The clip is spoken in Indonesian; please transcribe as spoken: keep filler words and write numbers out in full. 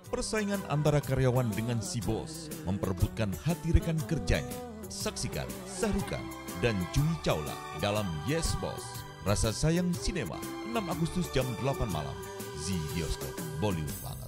Persaingan antara karyawan dengan si bos memperebutkan hati rekan kerjanya. Saksikan Sahrukan dan Jui Chawla dalam Yes Boss, Rasa Sayang Sinema, enam Agustus jam delapan malam. Zee Bioskop, Bollywood banget.